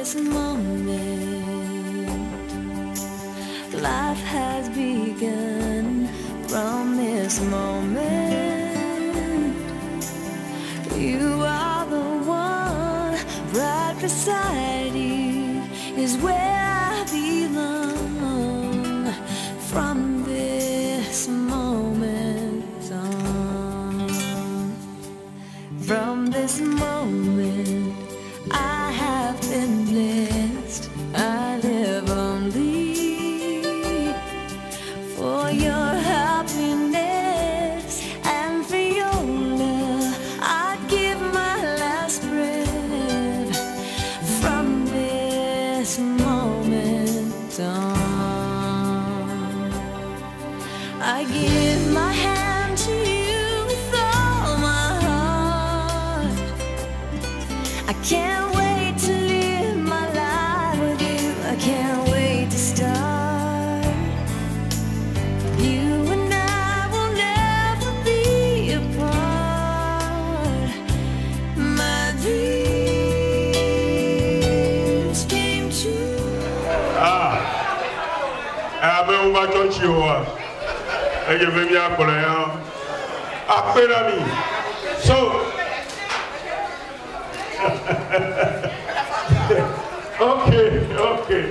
this moment, life has begun. From this moment, you are the one. Right beside you is where I belong. From this moment on, from this moment, I have been blessed. I live only for your happiness and for your love. I'd give my last breath. From this moment on, I give my hand to you with all my heart. I can't wait to live my life with you. I can't wait to start. You and I will never be apart. My dreams came true. I'm going to touch you. I give me a call. So, okay.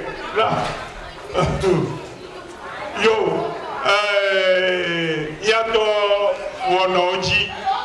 Yo, yato wonoji,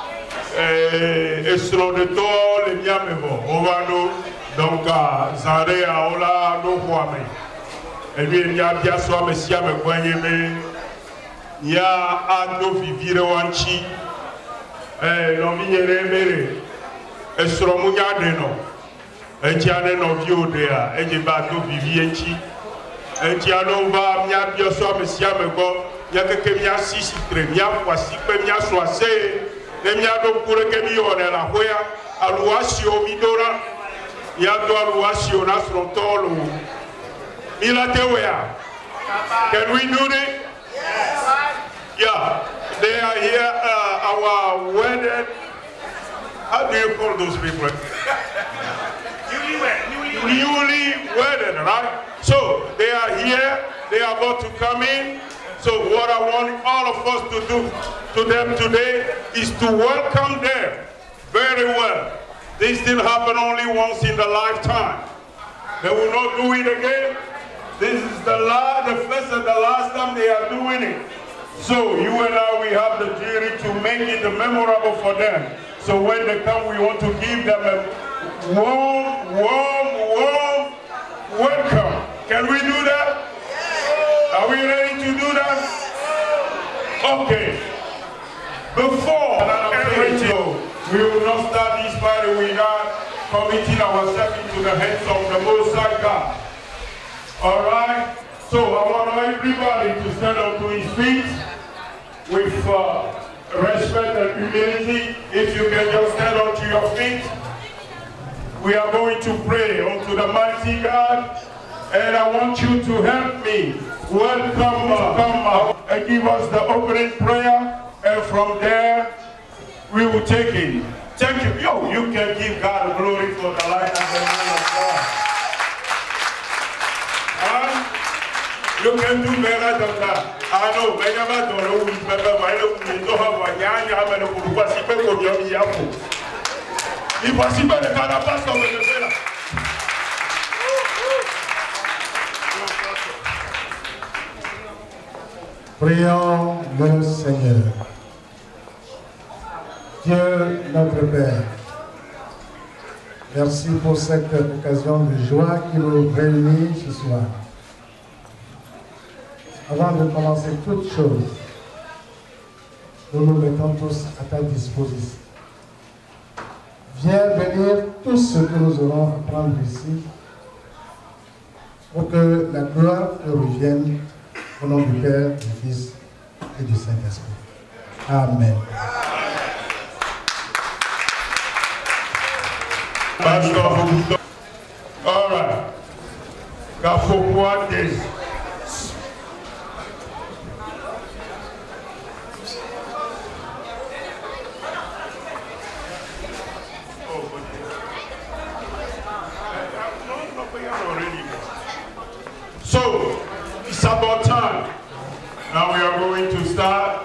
esro de to le miamebo, ovano, donc zare aola no kwame. Et bien ya bia so amesia me kwanyeme, ya ado vivire wanchi, no minyere mere, esro munya de no. Etiane no viodea, ejiba do vivienchi. Etiano va mia bioso amesia mego, ya keke mia sisi tre, mia kwasi pe mia soase, ne mia do kure ke mi one la hoya, aluasio midora, ya do aluasio nasrontolo. Milatewea. Can we do it? Yes. Yeah, they are here, our wedded, how do you call those people? Newly wedded, right? So they are here, they are about to come in. So what I want all of us to do to them today is to welcome them very well. This didn't happen only once in the lifetime. They will not do it again. This is the first and the last time they are doing it. So you and I, we have the duty to make it memorable for them. So when they come, we want to give them a warm welcome. Can we do that? Are we ready to do that? Okay. Before everything, we will not start this party without committing ourselves into the hands of the Most High God. All right? So I want everybody to stand up to his feet with respect and humility. If you can just stand up to your feet. We are going to pray unto the mighty God, and I want you to help me welcome and give us the opening prayer, and from there we will take it. Thank you. Yo, you can give God glory for the life and the name of God. You can do better than that. I know, but never don't know which member I don't have a young man who was people of your Yaku. If I see by the kind of pastor with the villa. Prions le Seigneur. Dieu notre Père, merci pour cette occasion de joie qui nous réunit ce soir. Avant de commencer toute chose, nous nous mettons tous à ta disposition. Viens bénir tout ce que nous aurons à prendre ici pour que la gloire te revienne au nom du Père, du Fils et du Saint-Esprit. Amen. All right. stand. Now we are going to start.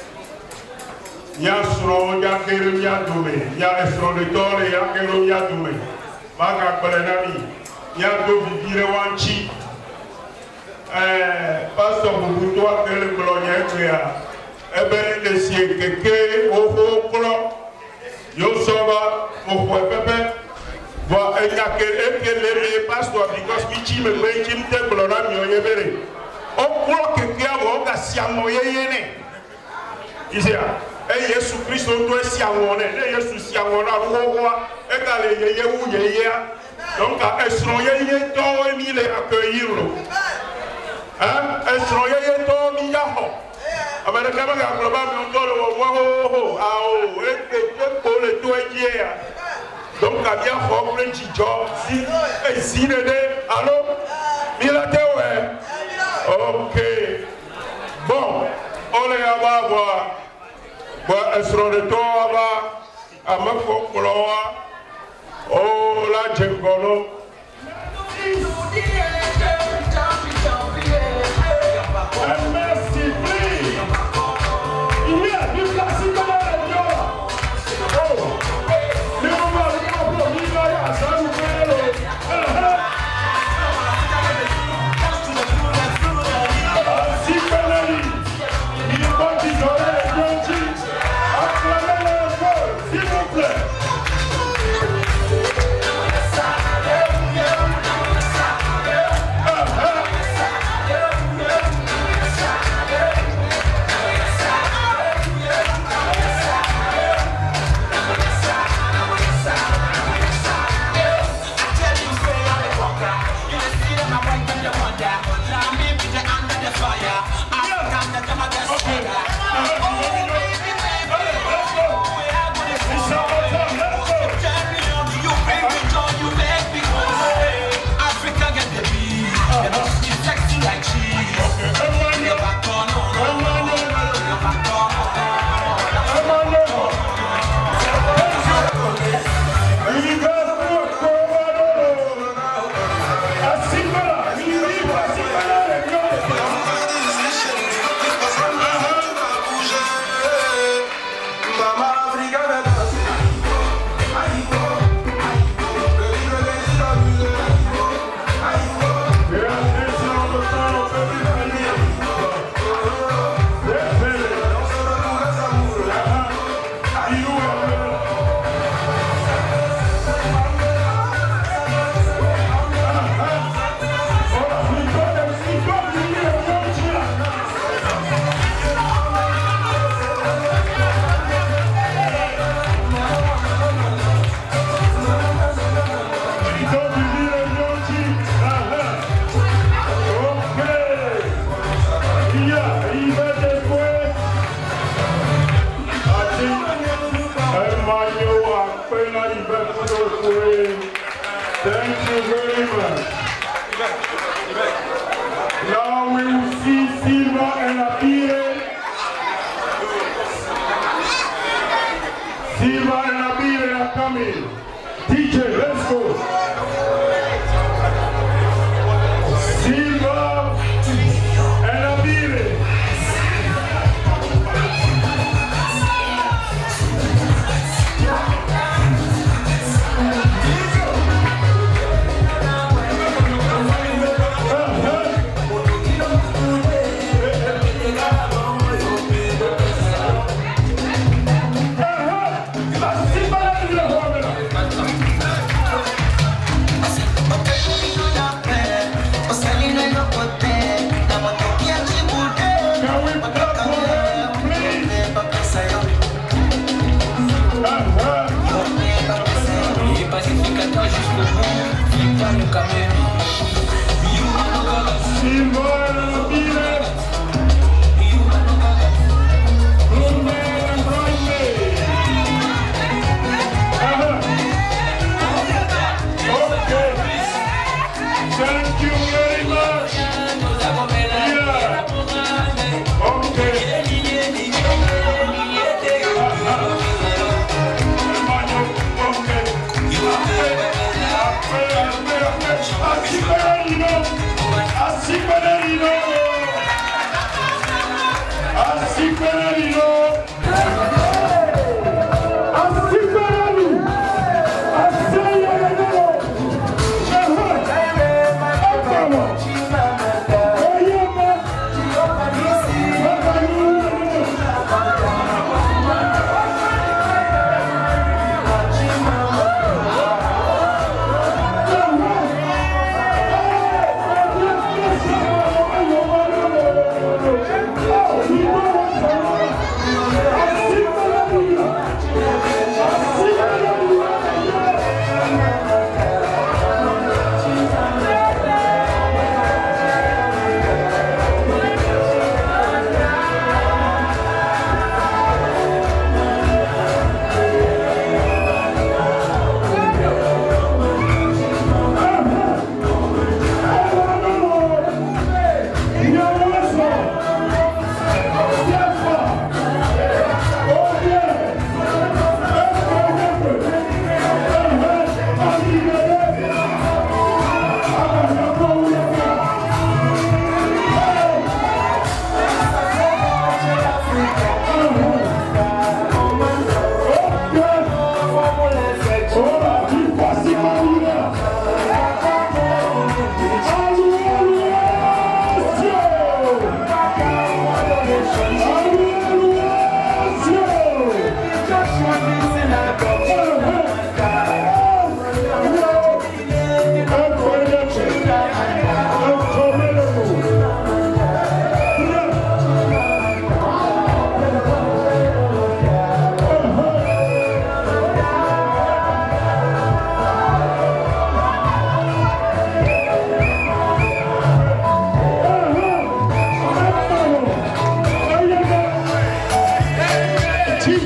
Yasro ya kerim ya dume. Ya esro de tore ya kerim ya dume. Maka kolenami. Ya do vivire wanchi. Pastor Mubutu a kele kolonya ekrea. Ebe le sie keke oho kolo. Yo soba oho pepe. Wa enya ekele pastor because mi chi me gbe chi mte kolona mi oyebere. O kolo keke amo ga siamo yeyene. Isia Yesu Christo to siamone. Yesu siamona rowa e ka le yeye wu yeye. Donc esro yeye to emi le accueillir. Hein? Esro yeye to mi yaho. Amerika ba ga global mi ndolo wo ao e ke ko le to yeye. Donc a bien fort chijo si de allo milate ouais. OK. Bon, on les va voir. Bon, esro de to aba amako kolowa. Oh la jengolo. Merci, please. Il y a du classique dans la radio. Oh, les moments où on peut vivre à ça, nous si Penali, il est bon qu'ils auraient les gentils. Acclamez-le un peu, s'il vous plaît. Thank you very much. Now we will see Silva and Abire. Silva and Abire are coming. DJ, let's go. Silva and Abire. Okay.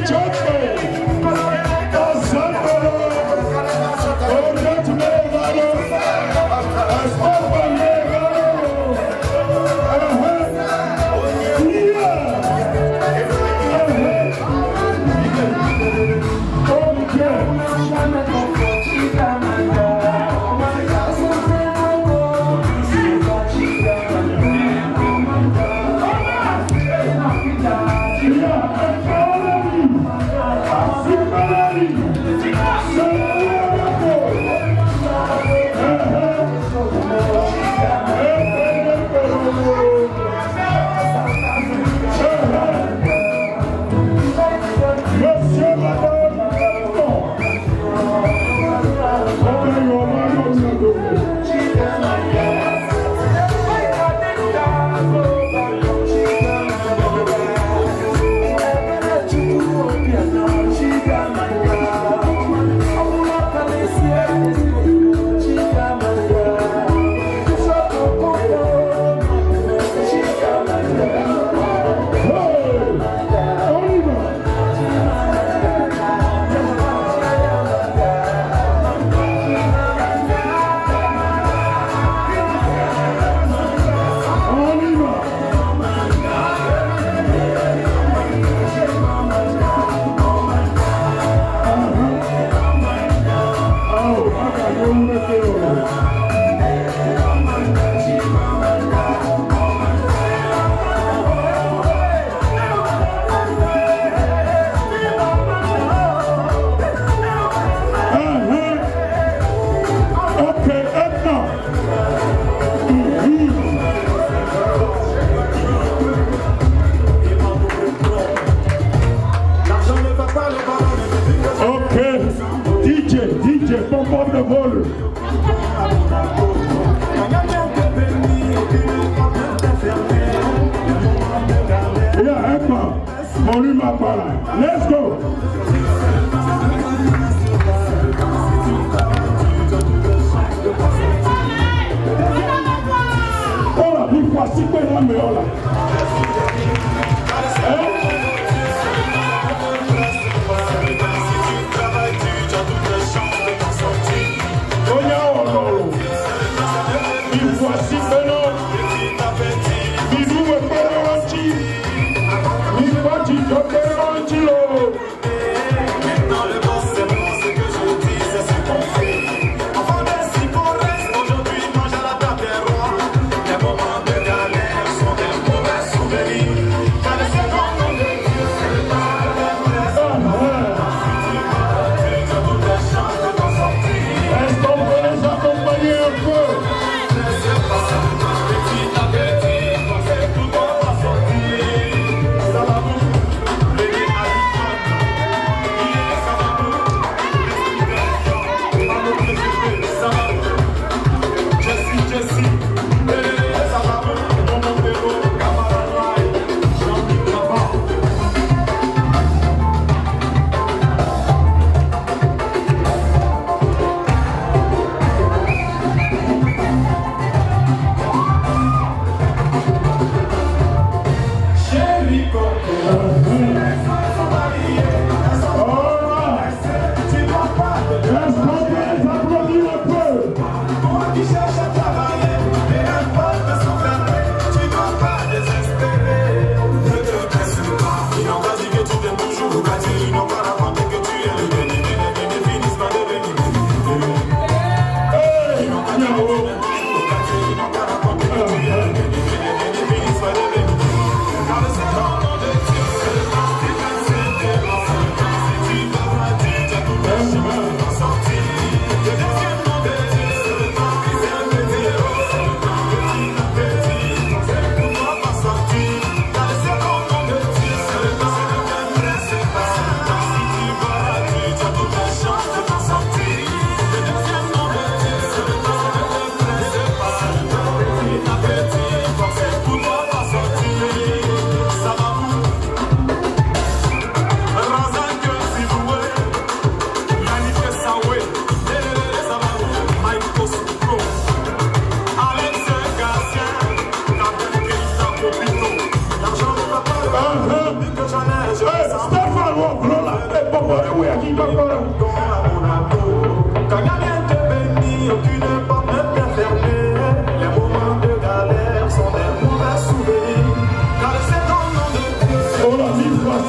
Let's go. Ora, mi voici per la meola. Mi voici per nous. Mi due per oggi. Mi facci giocare oggi. Maintenant le boss c'est bon, ce que je dis c'est ce qu'on fait. Enfant des Cipollès, aujourd'hui mange à la table des rois. Les moments de galère sont des mauvais souvenirs.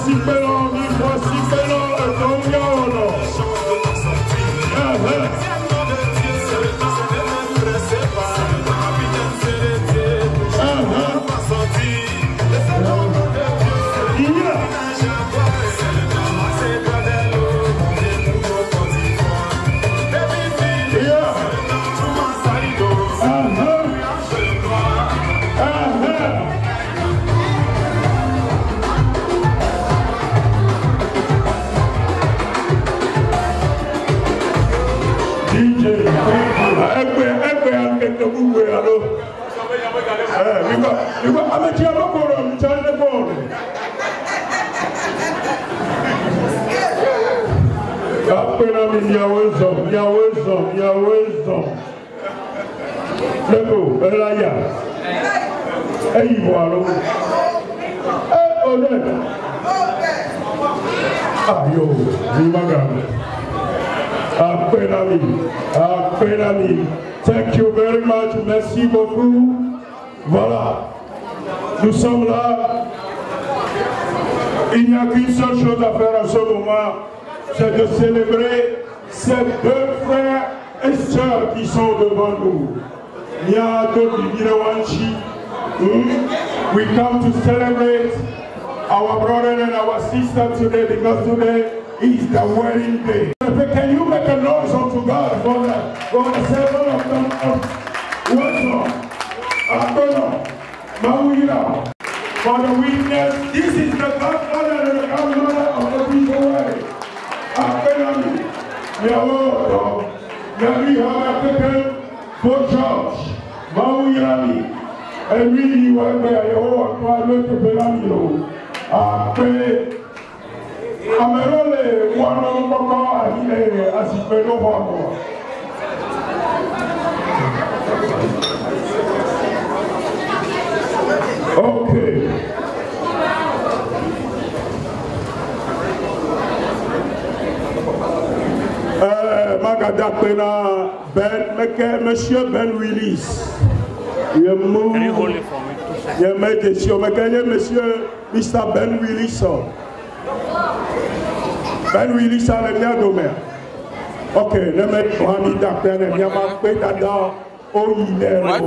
Thank you very much. Merci beaucoup. Voilà. Nous sommes là. Il n'y a qu'une seule chose à faire en ce moment, c'est de célébrer ces deux frères et sœurs qui sont devant nous. We come to celebrate our brother and our sister today because today is the wedding day. Can you make a noise unto God for the seven of them? For the witness, this is the godfather and the grandmother of the people way. We have taken for church. Mauyami. And we were there, I look at Belamino. Amerole, one of the as he fell over. Okay. Magadapena Ben, Monsieur Ben Willis. Can you hold it for me? Monsieur Mr. Ben Willis. Ben Willis a le bien domaine. Ok, le mec Mohamed Dakten et bien ma paix d'Adam au Yiner.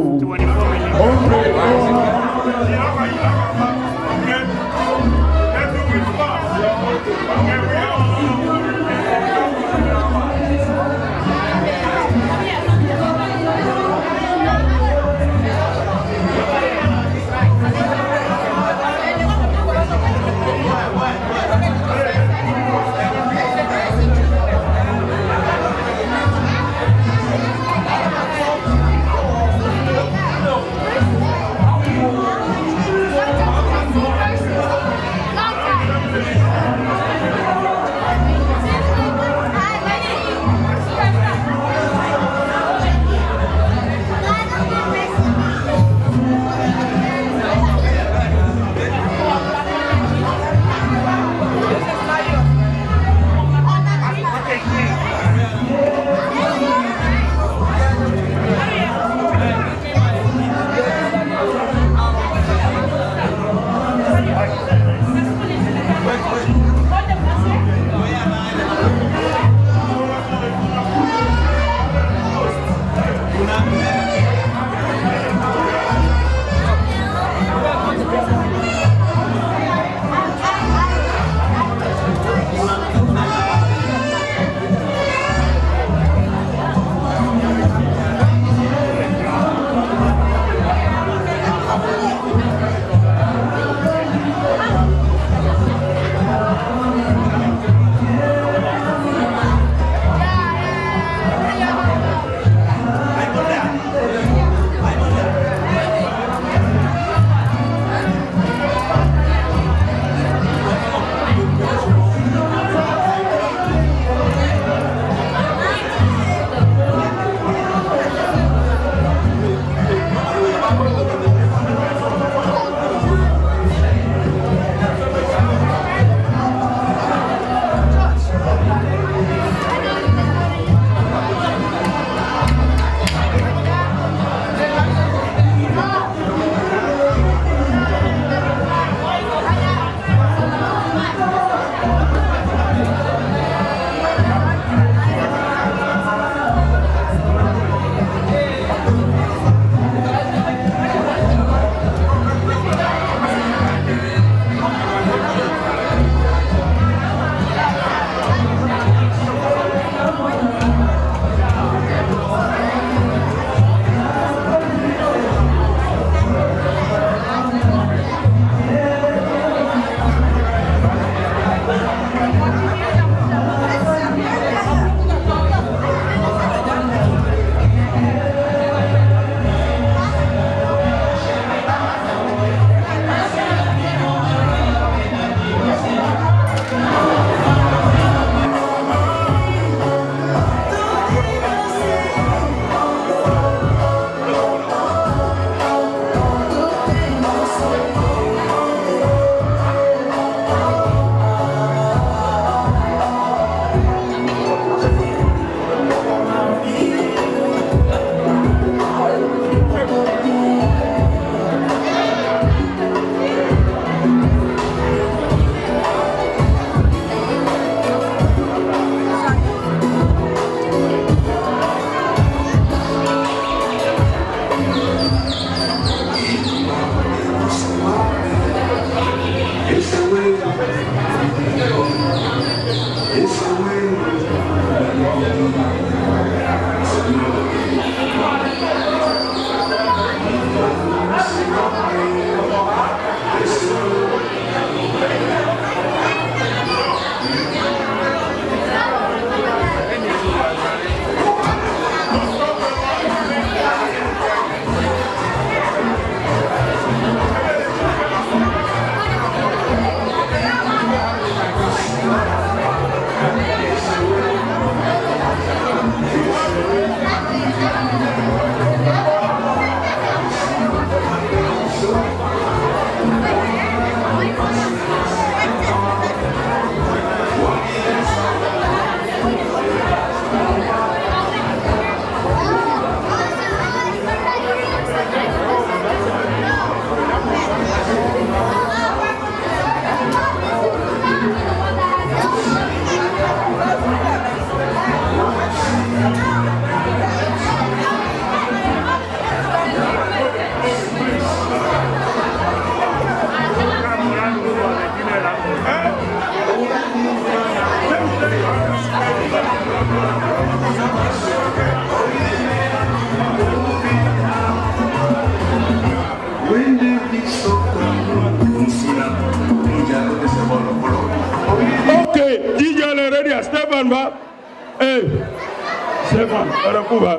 Hey, Stefan, Arakuba.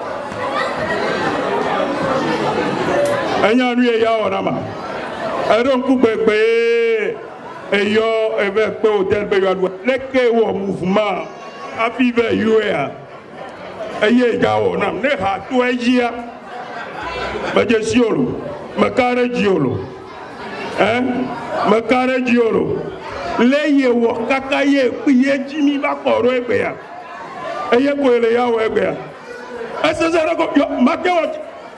Anya lui ya onama. Eron ku gbegbe eyo ebe pe hotel be yo leke wo mouvement afive yoa. Eye ja onam ne ha to ejia. Baje siolo, makare jiolo. Makare jiolo. Leye wo kakaye piye jimi ba koro egbe ya. Eye ko ele ya wo egbe ya. Esesere ko yo make wo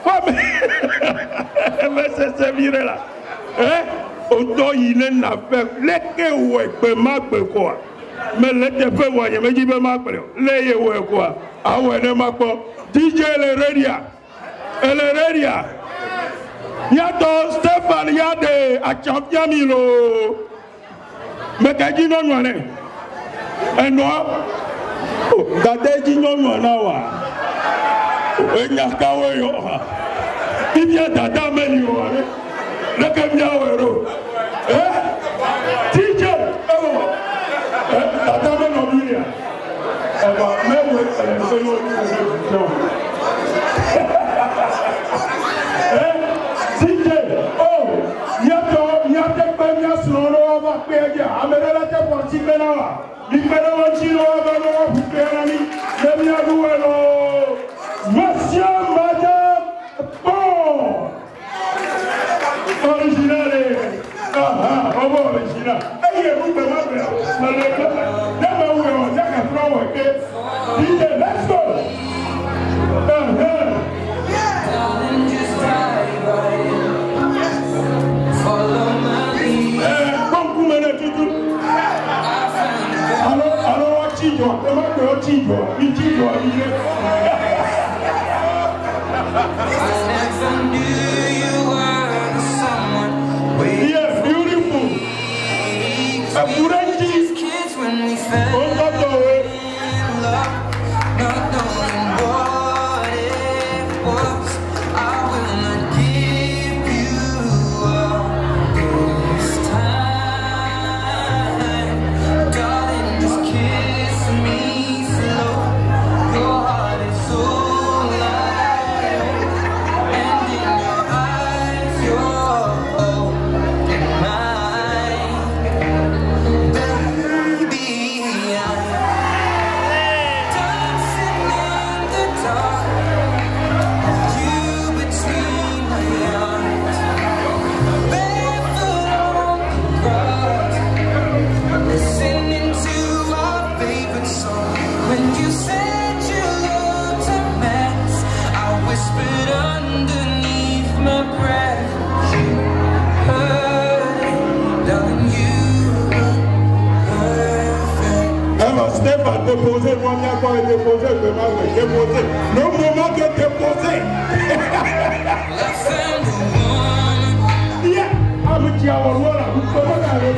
se vire là. Odo yile na fe leke wo egbe ma gbe ko. Me le te pe wo ye meji be ma gbe. Leye wo ko a. Awo ene ma po DJ Elereria. Yato Stefan Yade a champion milo. Mekaji no nwane. Eno. Gadeji no nwana wa. Enya kawe yo. Ibya dada meni yo. Leke mya wero. DJ. Dada meni obiria. Eba mewe no. Monsieur, madame, bon, original, original. Let's go. Yes, beautiful. These kids when we fell in love, not knowing what it was. I will not give you up this time, darling. Just kiss me slow. Your heart is so light, and in your eyes, you're holding mine. Baby, I'm dancing in the dark, you between my arms, barefoot on the grass, listening to our favorite song. When you said you loved a mess, I whispered underneath my breath. You heard it, darling, you were perfect. Alors Stéphane déposé, moi bien quoi déposé, demain déposé. Le moment de déposer. Less than the woman. Yeah, I'm a child. Voilà, vous pouvez aller.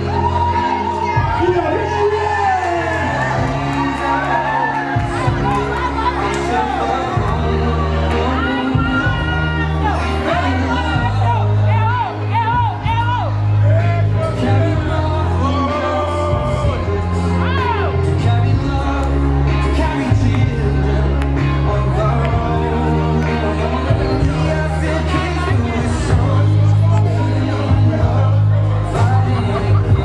Carry love, carry children on our own. Yeah, I feel crazy with songs. Fighting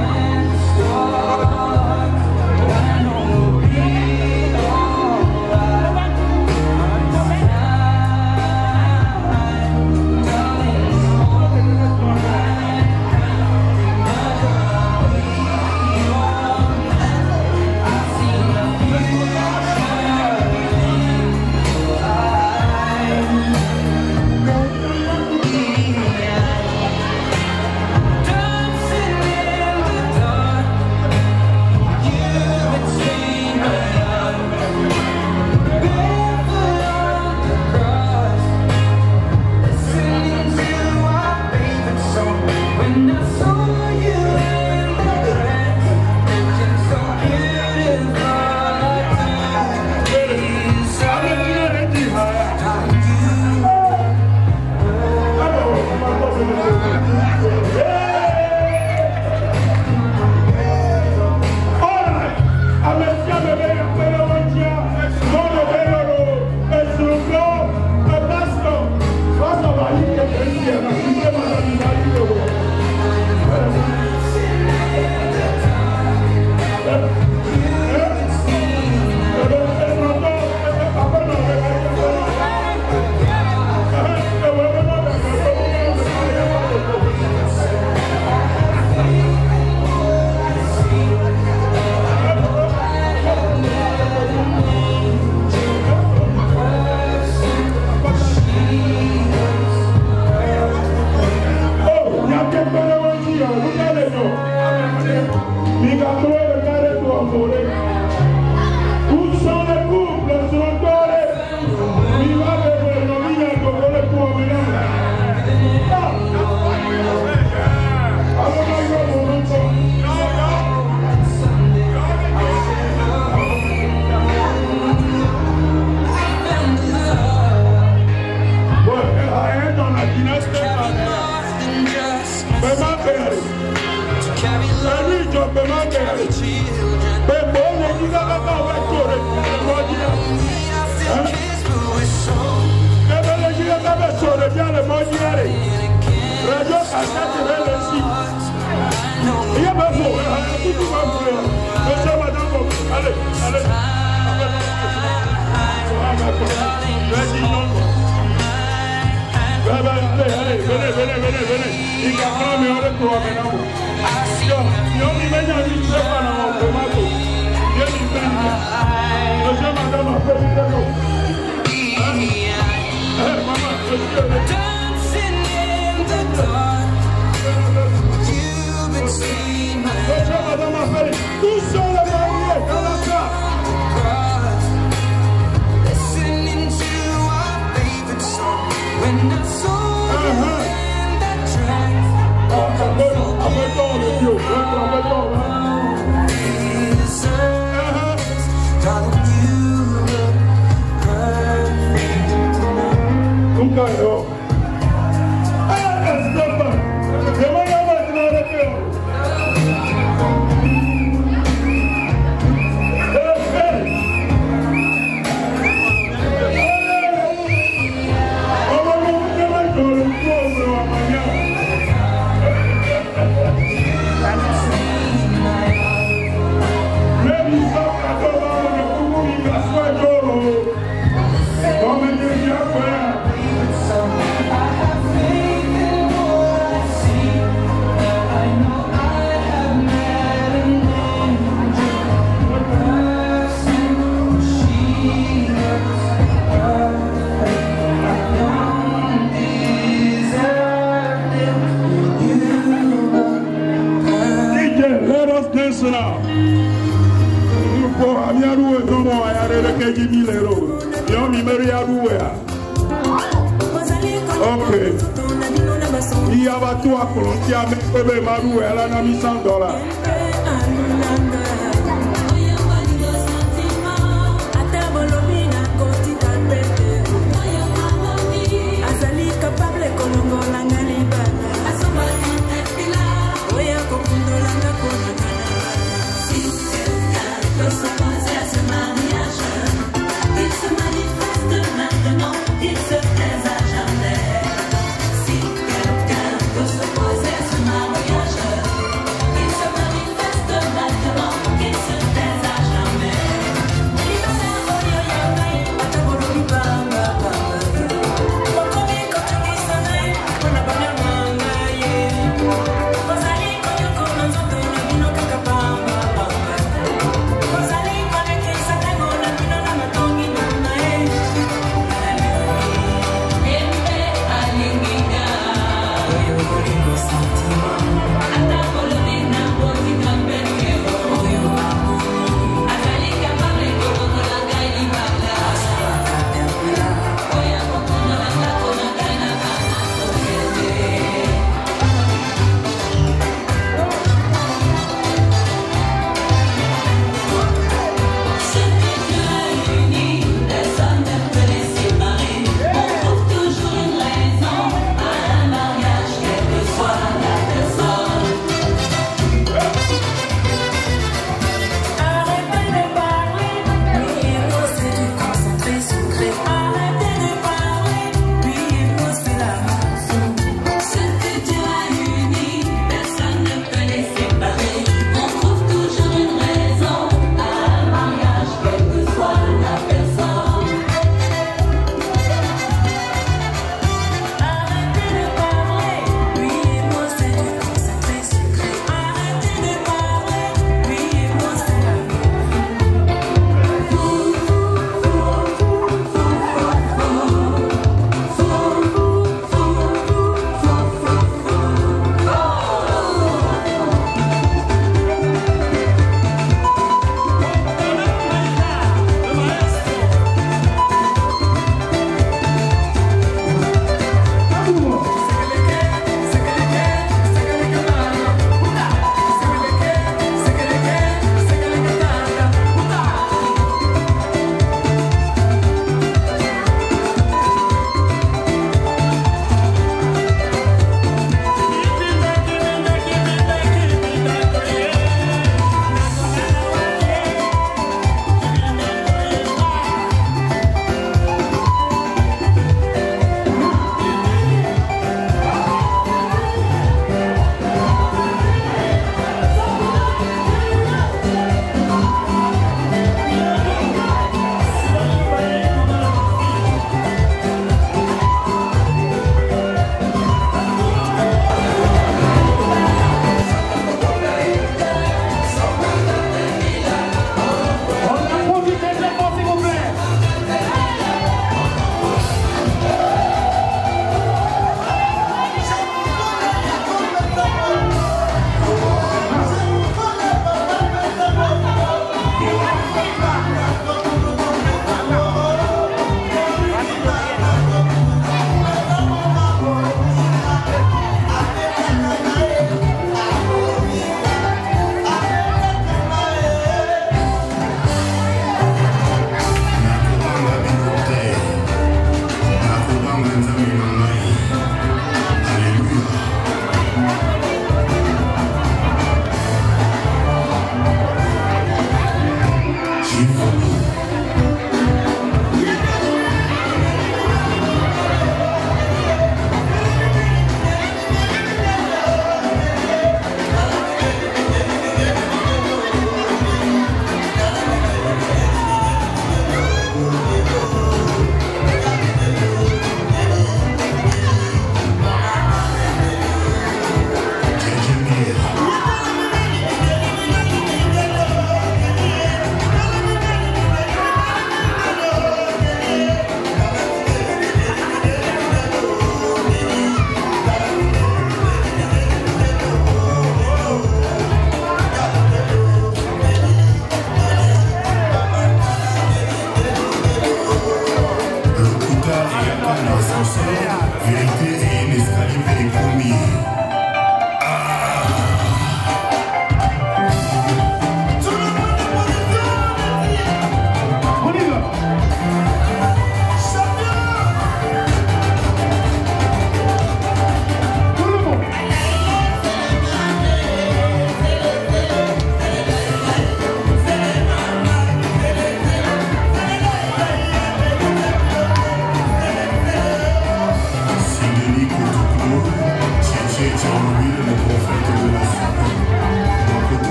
Maintenant,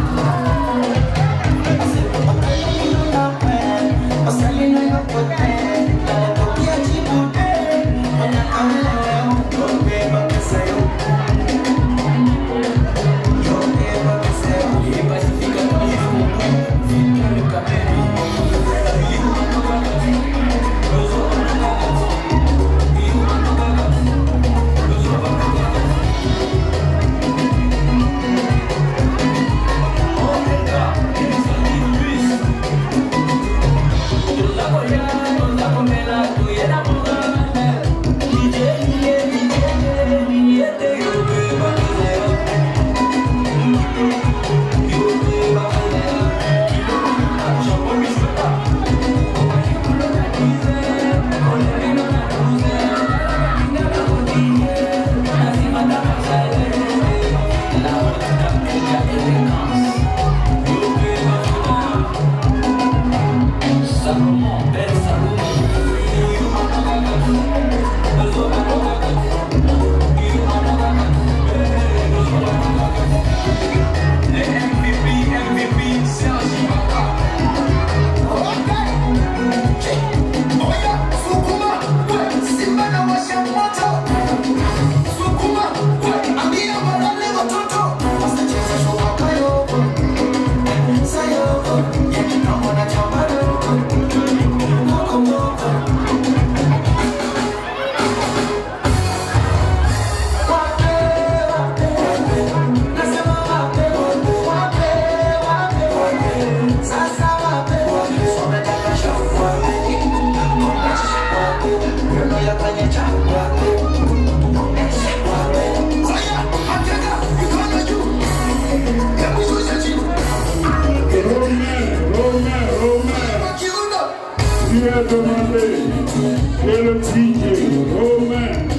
Et le DJ Romain.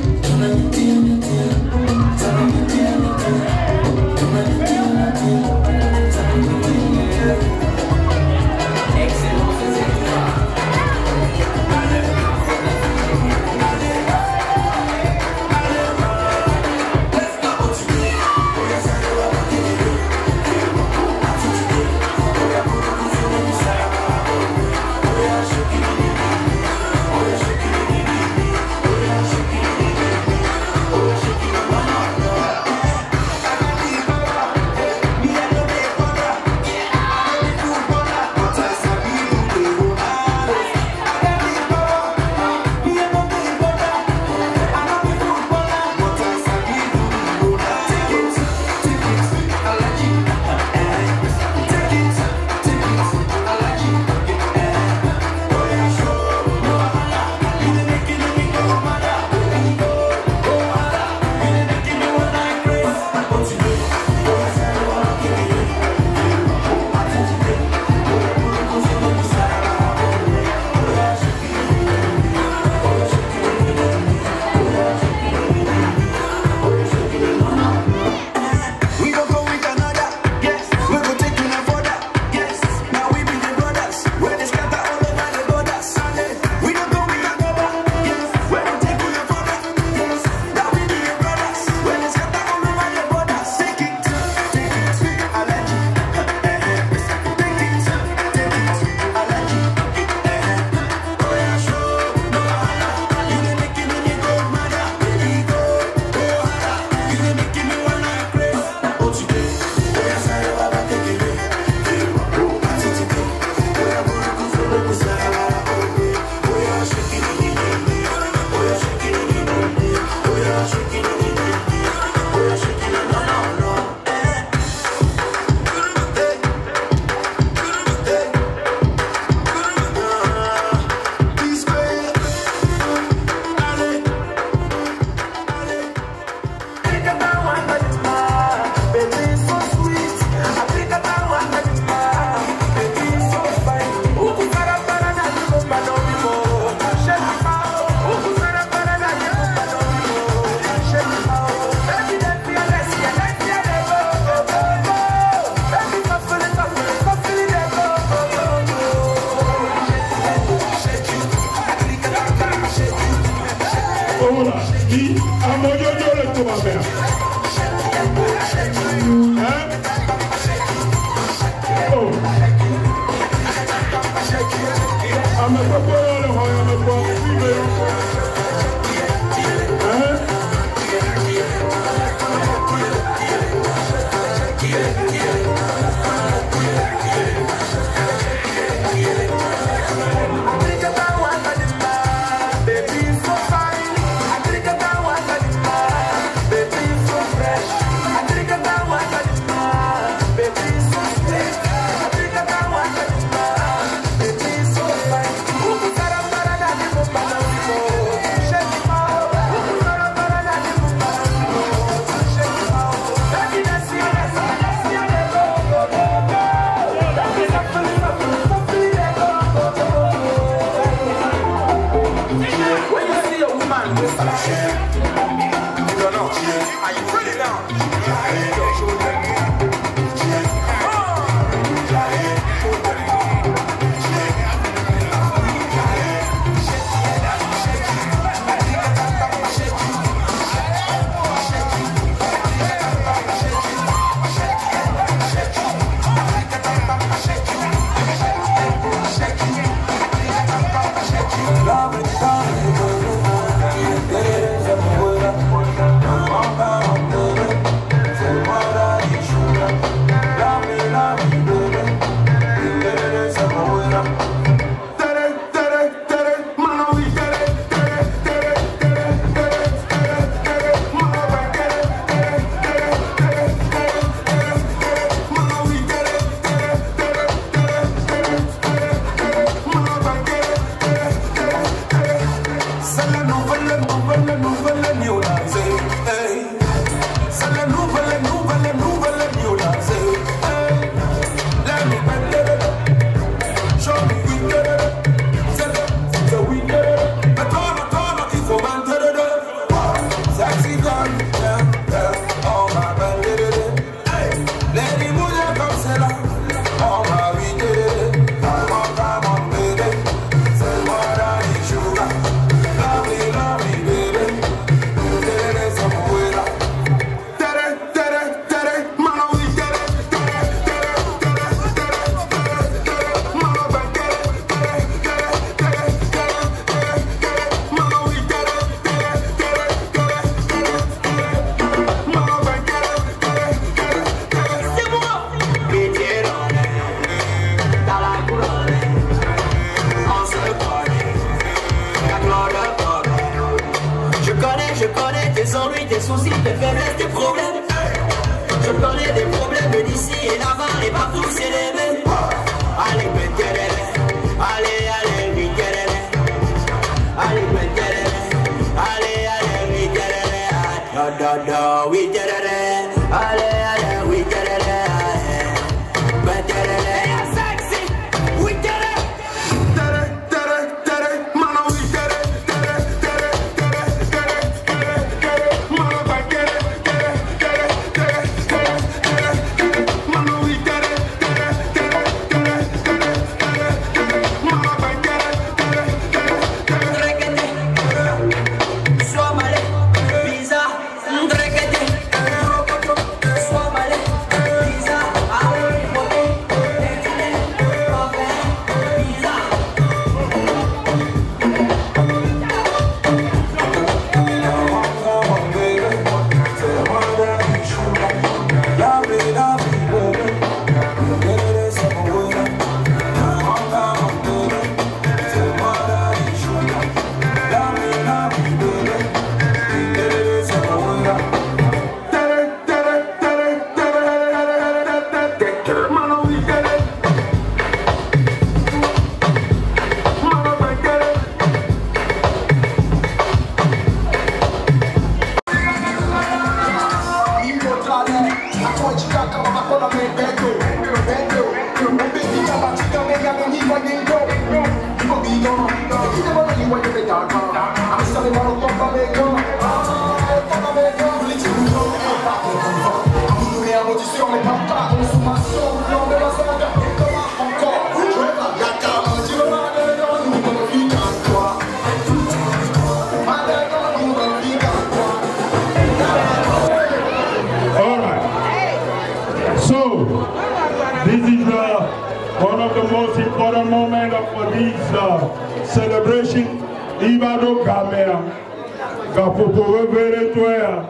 One of the most important moments for this celebration, Ibado Gamea, Kapopo Revere Toya,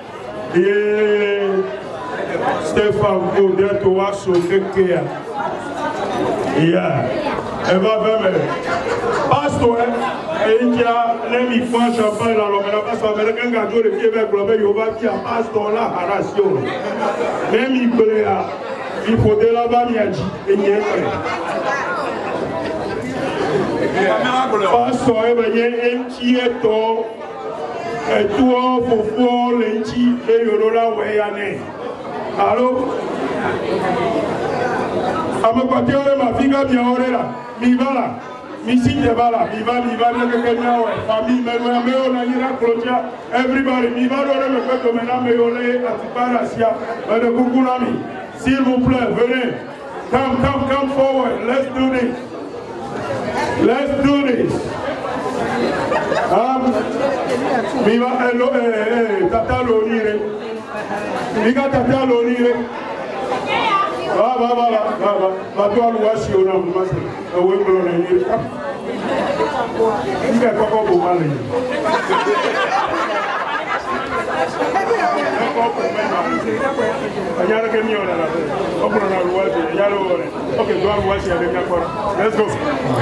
Stéphane Gaudret to us so take care. Yeah, Eva Veme. Pastor, let me find champagne dans l'homme. Parce qu'Américain gâteau de Québec, il va dire Pastor là, haration. Même il peut il faut de là-bas, il y a dit, et il y a Pastor, il y a un petit éto, et toi, il faut les petits, et il y a là où il y a un. Allô? Amakwati ore mafika biaore la mibala misite bala miba kekenya we famille meo na ira klotia everybody mibala ore me ko mena meole atipara sia de kukunami s'il vous plaît venez come forward, let's do this miba tata lonire miga tata lonire va toi l'ouachi au nom de ma sœur. Oui, on est venu. Il est pas comme vous parlez. Let's go.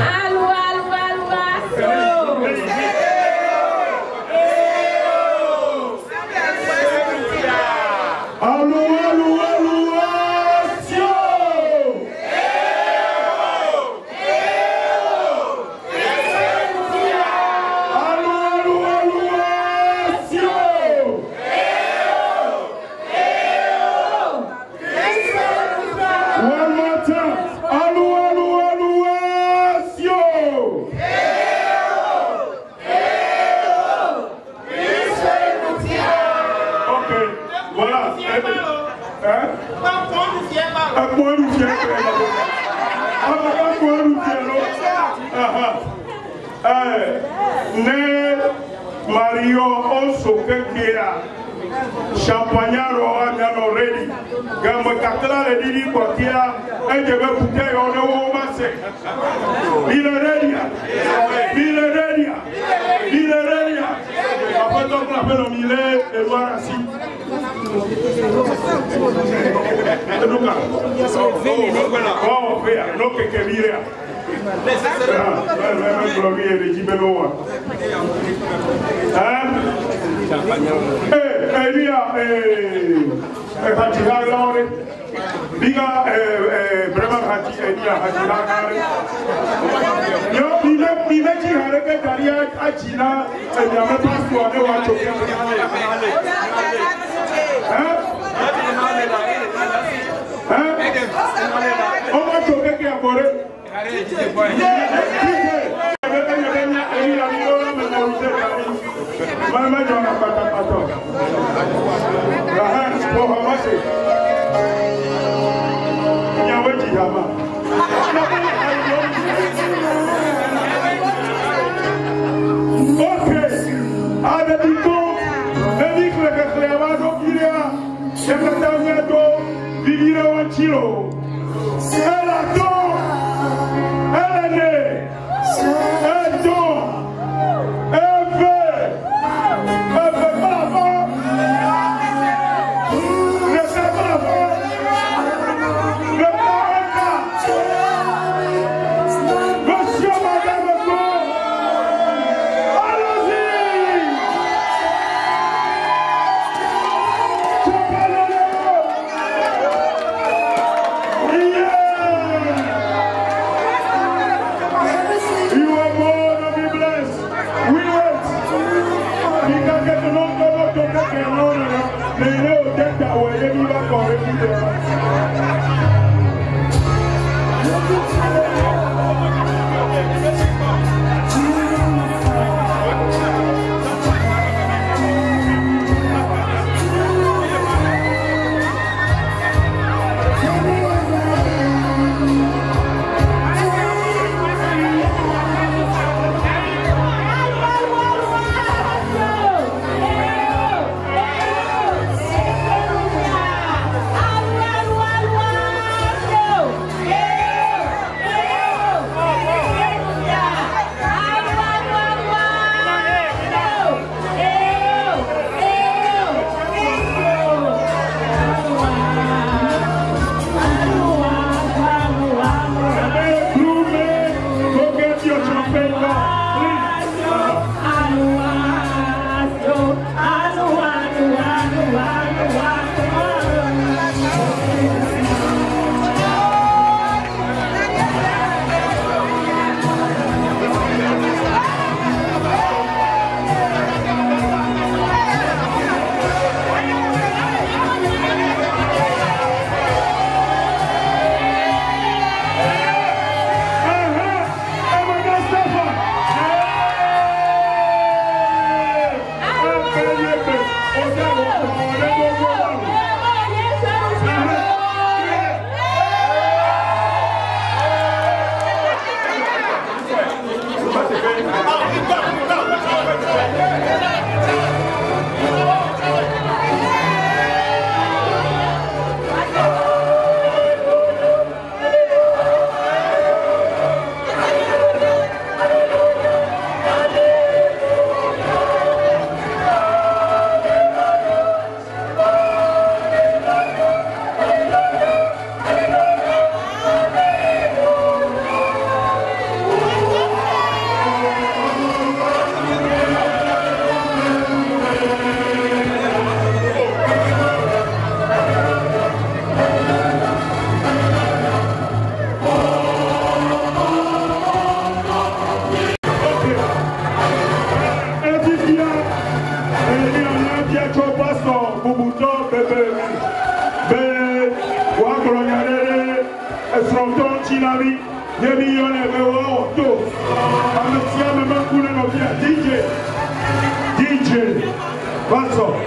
Mario also kekea champagnaro amiano ready gamma kakla le didi kotia ejebe bouteille on o masse il est ready après donc la pelo mile et voir ainsi eduka oh vea no que vire Tonton Chinami, Yemi Yone Bewa Oto, Ametia Memakune Novia, DJ, what's up?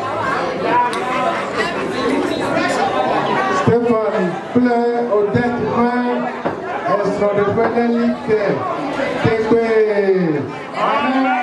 Stéphane, play Odette Main, extraordinairement Tégbé. Amen.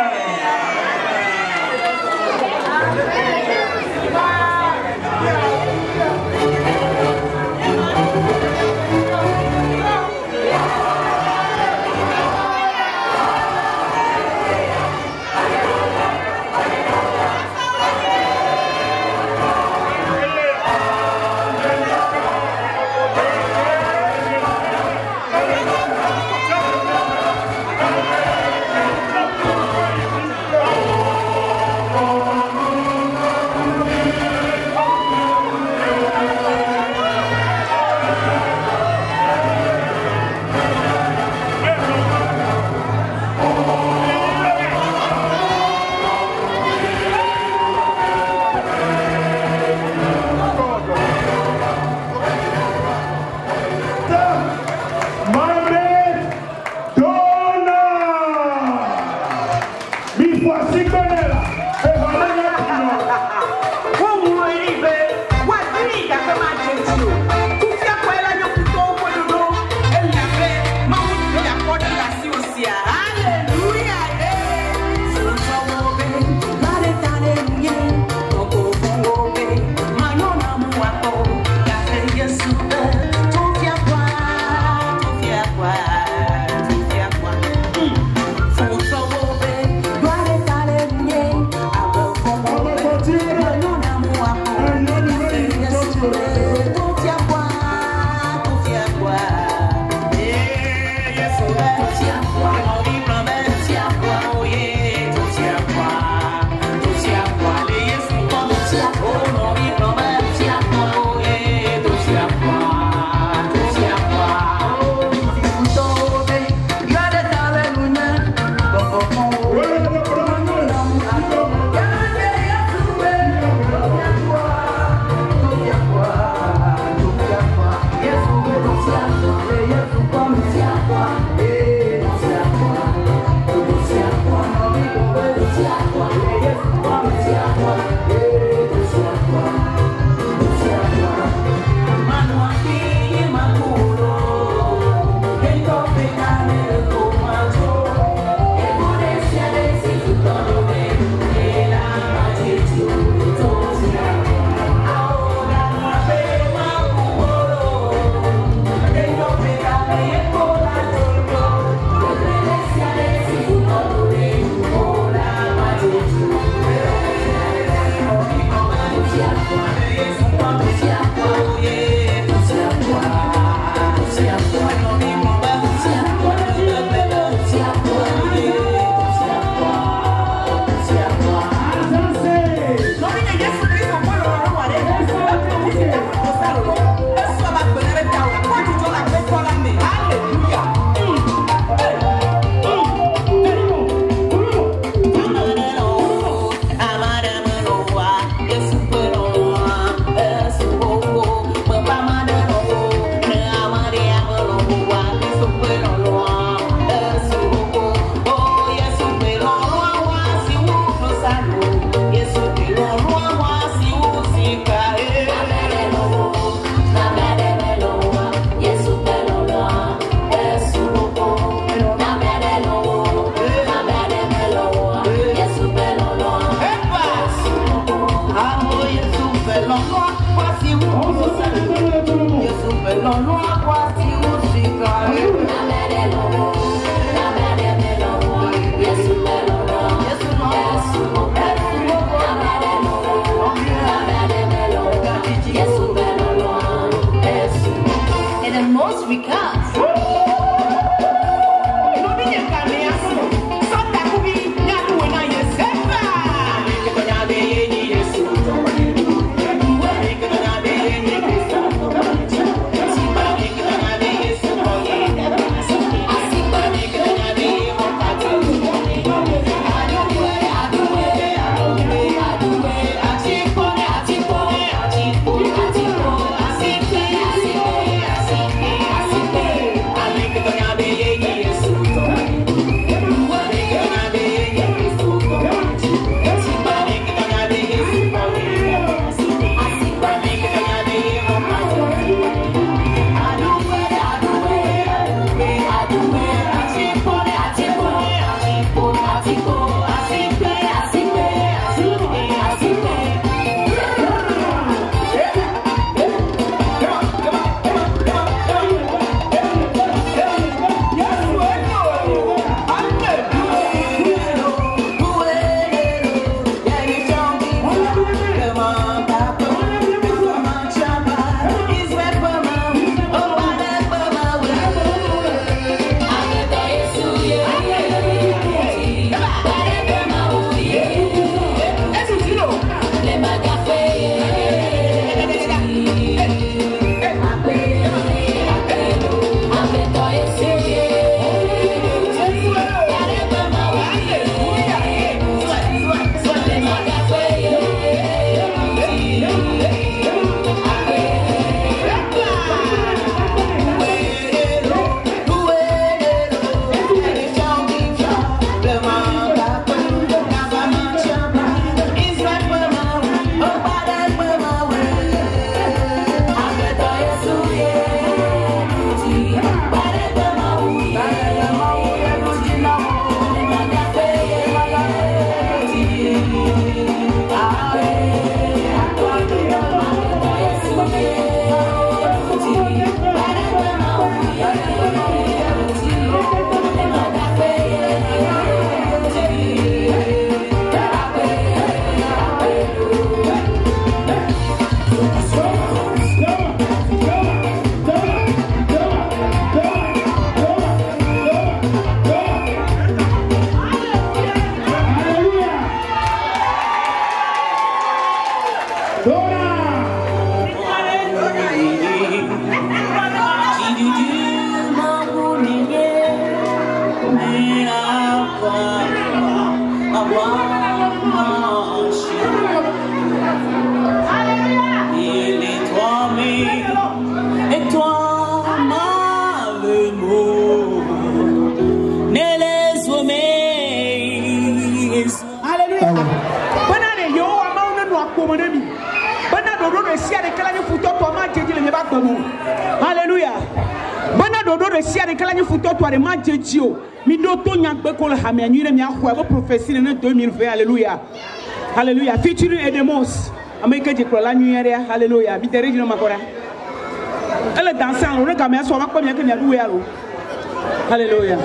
Alléluia. Bana dodo de sia de kala ni futo to de ma jejio. Mi do to nya gbe ko le ha me anwire mi ahwa bo prophecy ne 2020. Alléluia. Alléluia. Featuring Edemos. America je ko la nyere. Alléluia. Bi tere jino makora. Elle danse en le gamin so ma ko mi ke mi adu ya lo. Alléluia.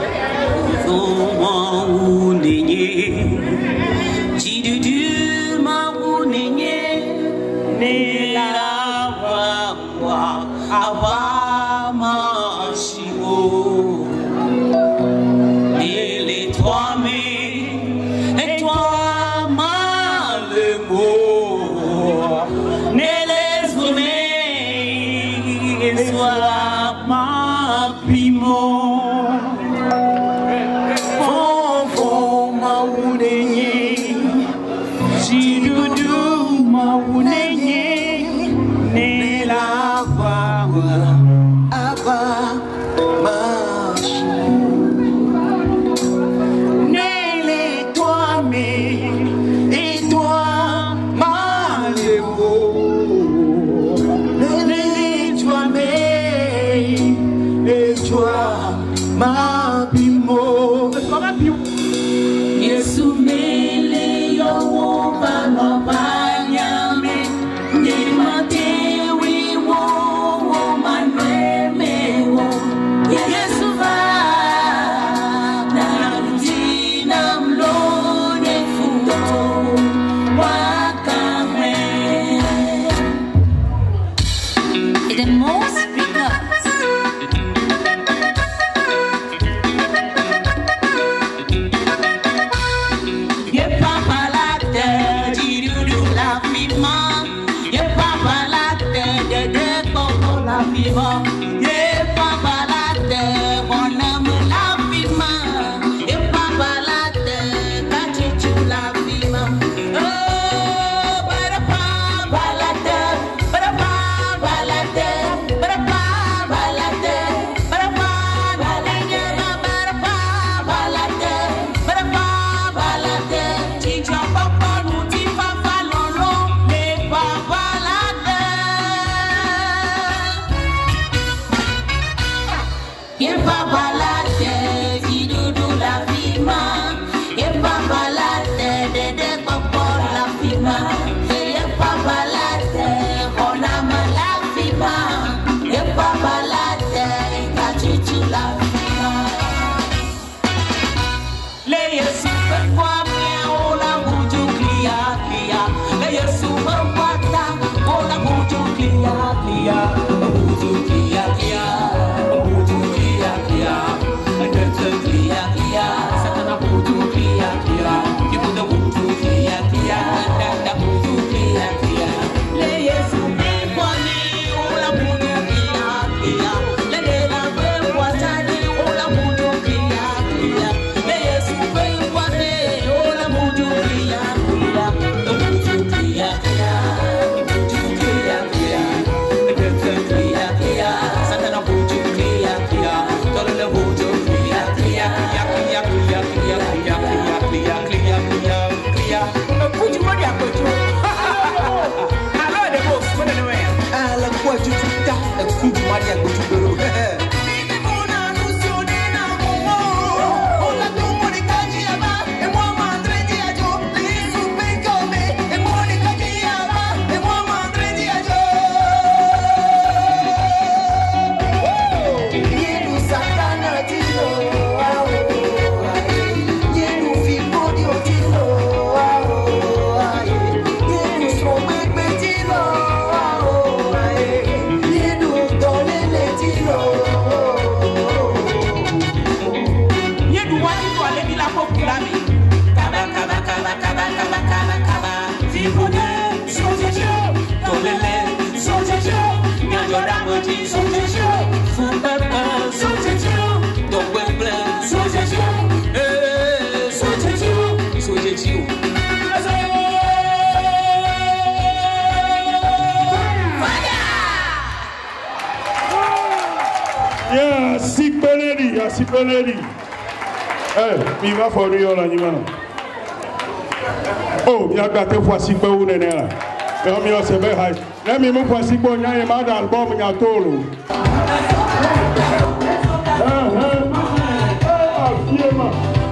si peneri. Mi va for you la nyima. Oh, mi agate voici pe ou nenela. Me mi o se be hai. Na mi mo voici po nya e ma da album nya tolo. Afiema.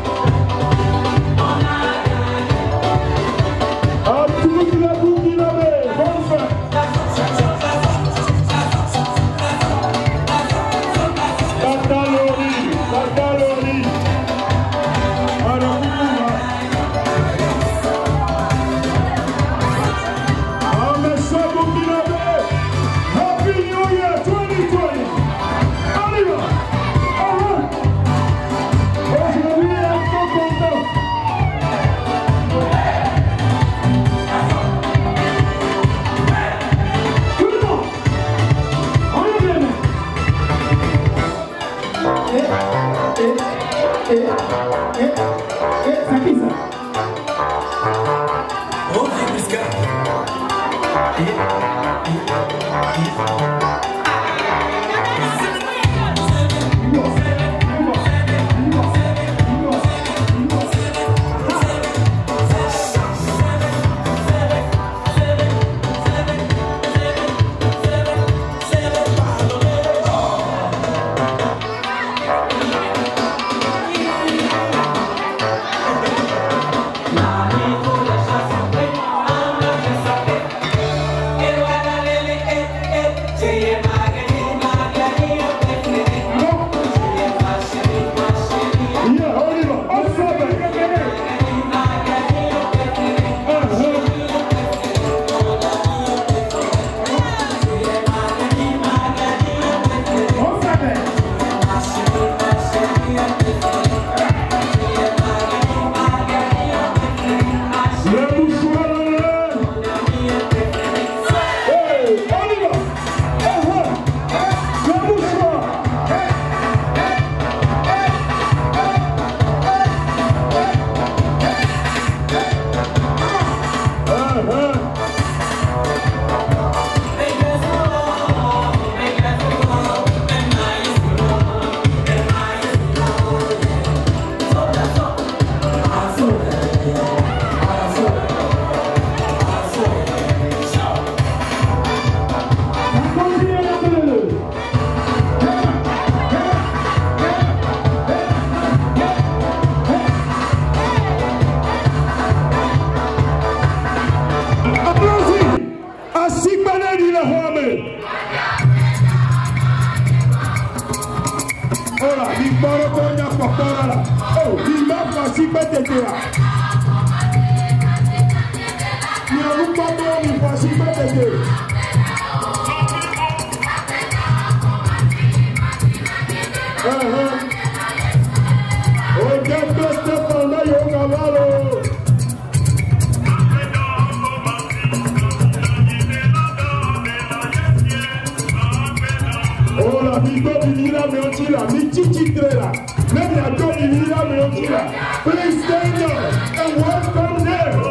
Please stand up and welcome them.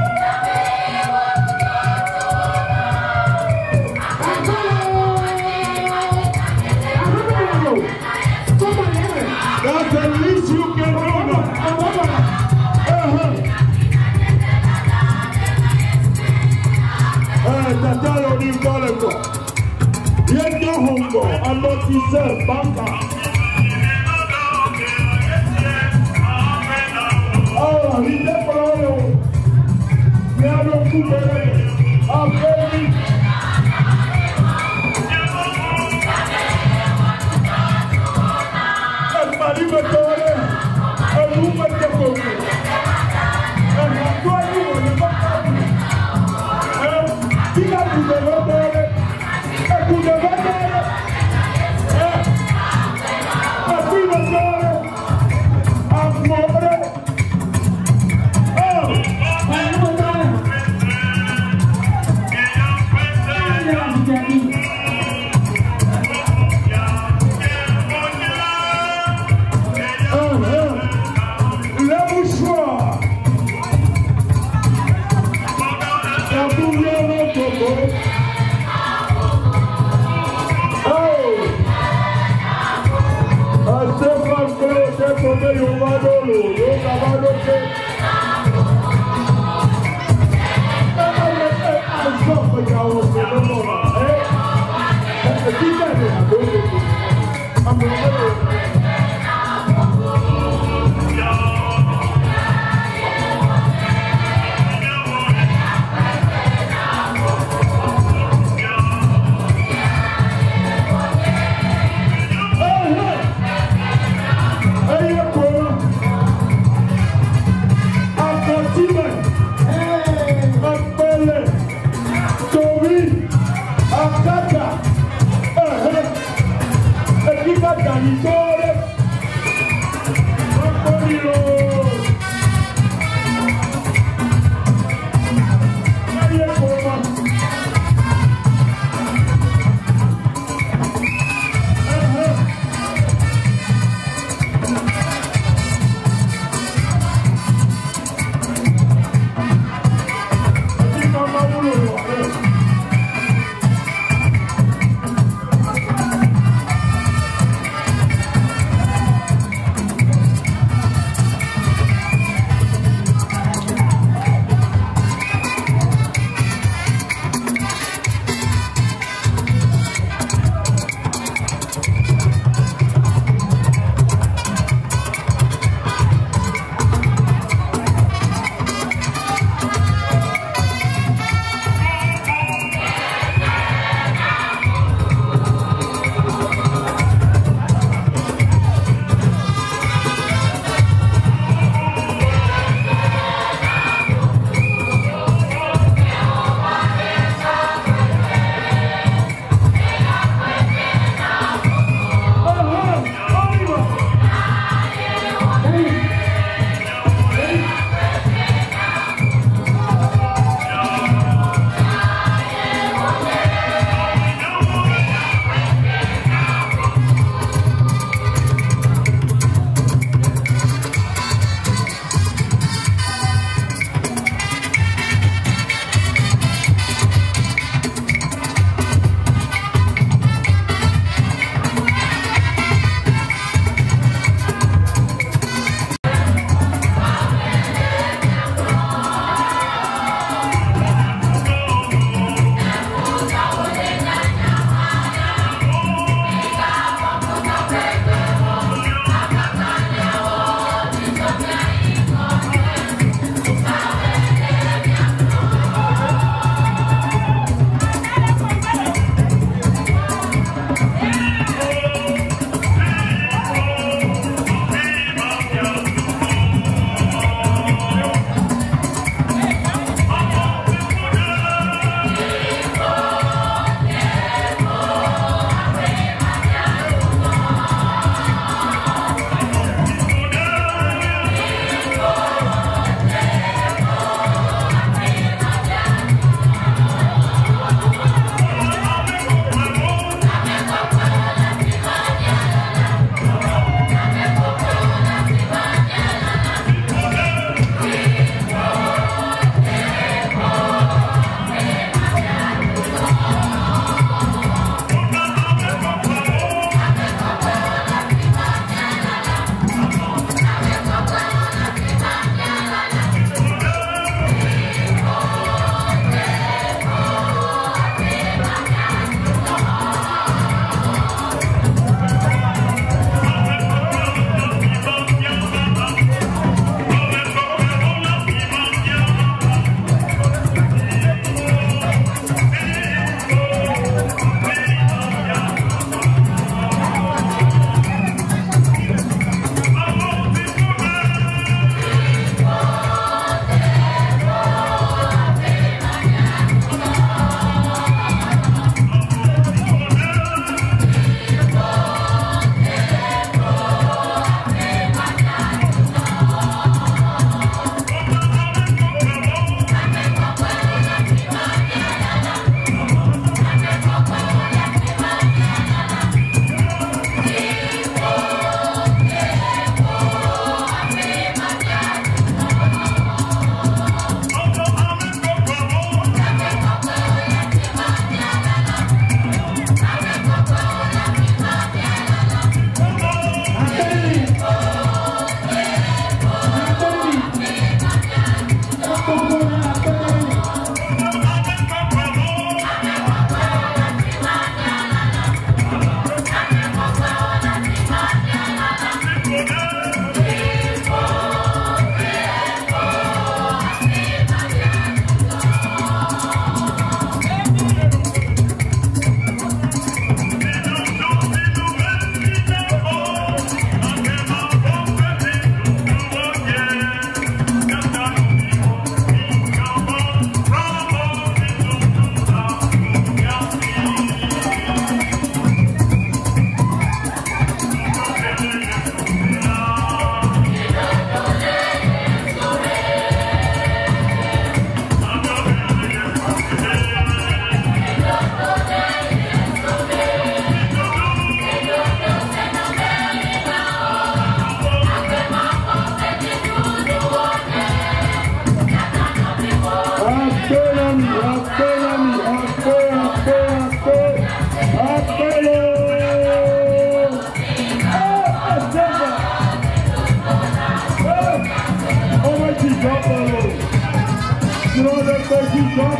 That's the least you can do now. Tatalo di Goleko. Yendo Hongo, Alotise, Banka. Oh, he never Never Vitória!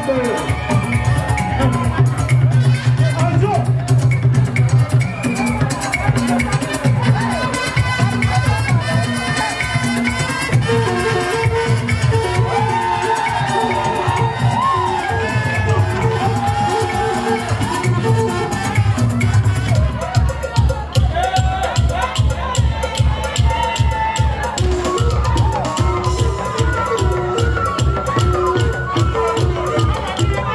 Thank you.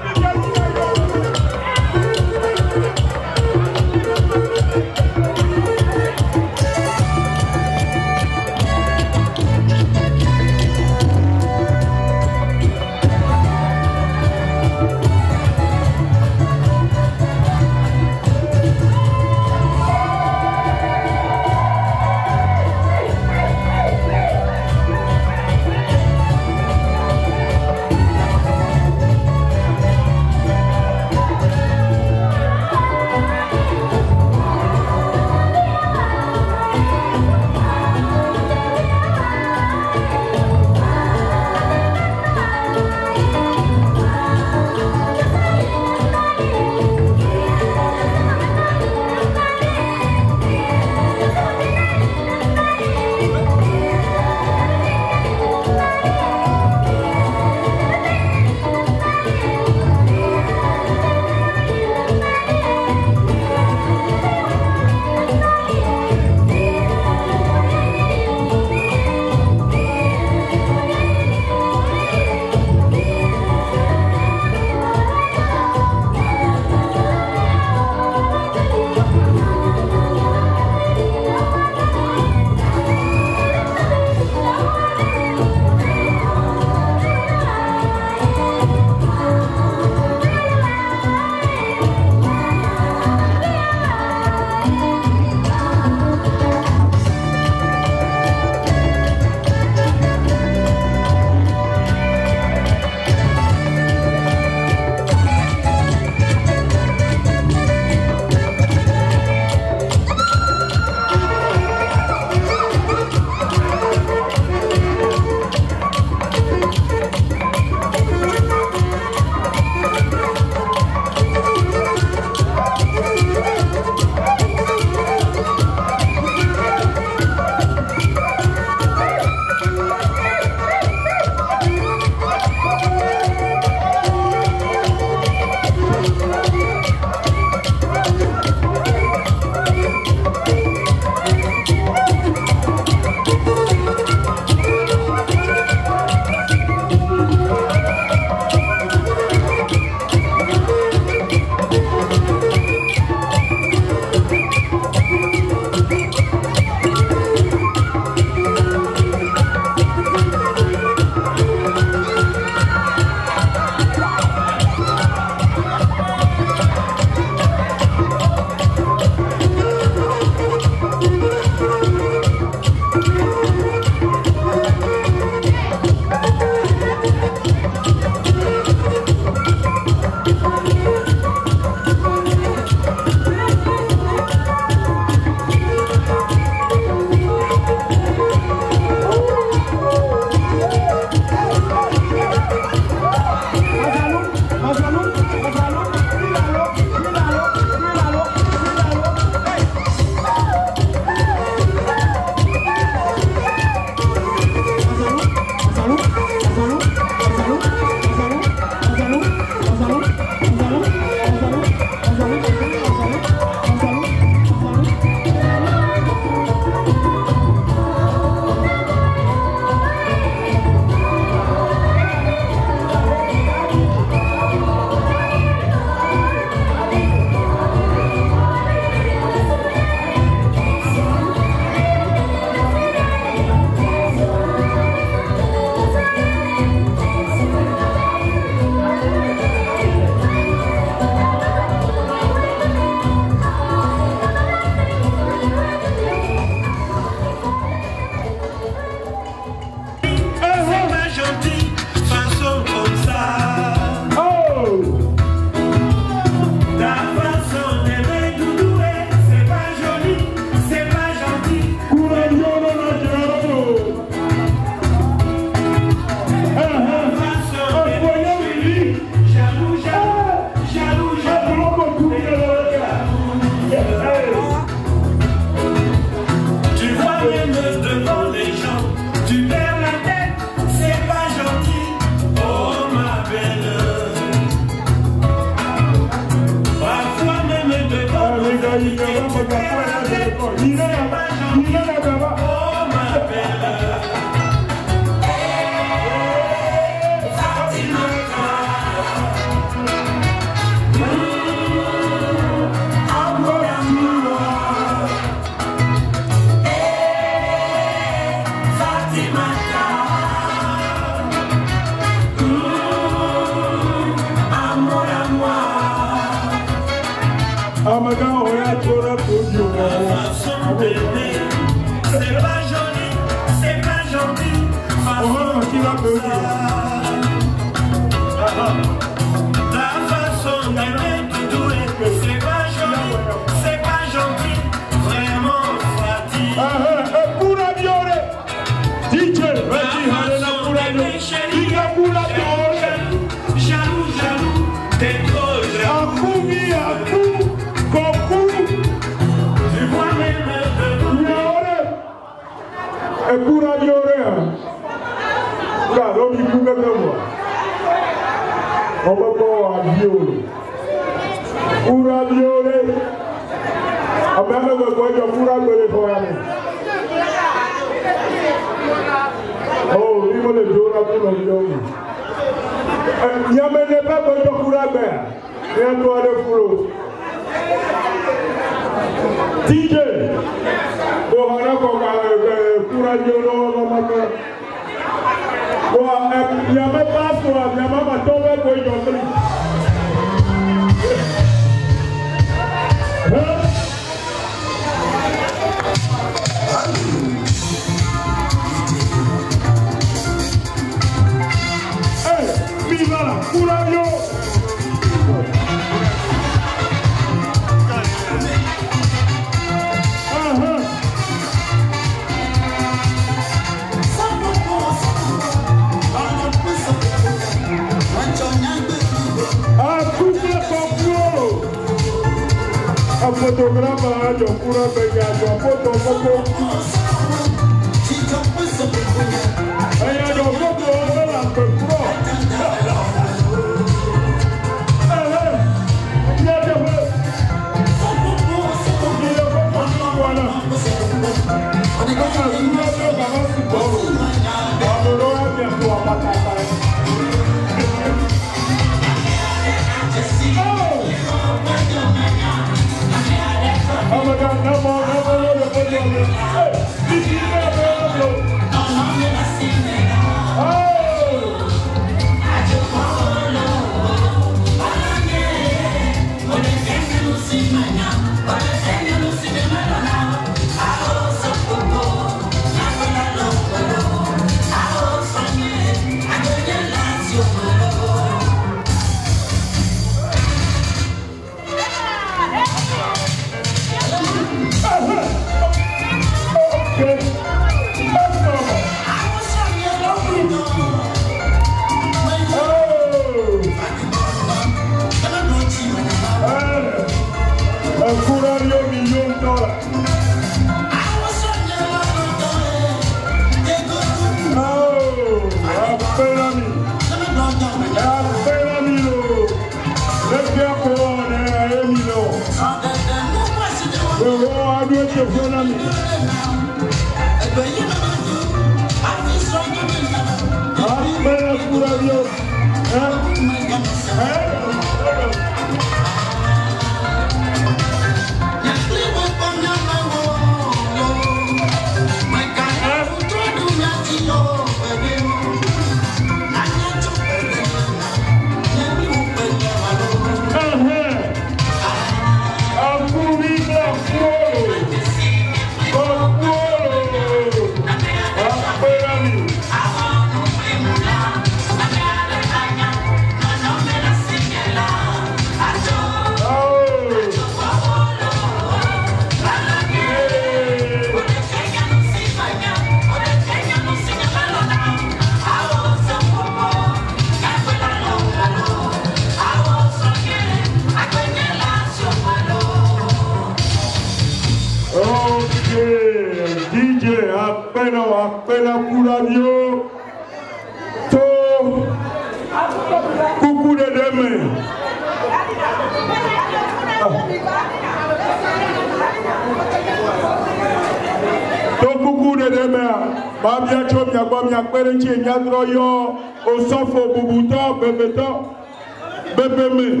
bubu de demea. Babia chom ya bom ya perenchi ya droyo. Osofo bubuto bebeto. Bebeme.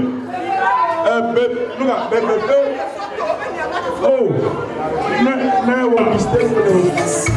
Bebe. Oh. Ne will mistake.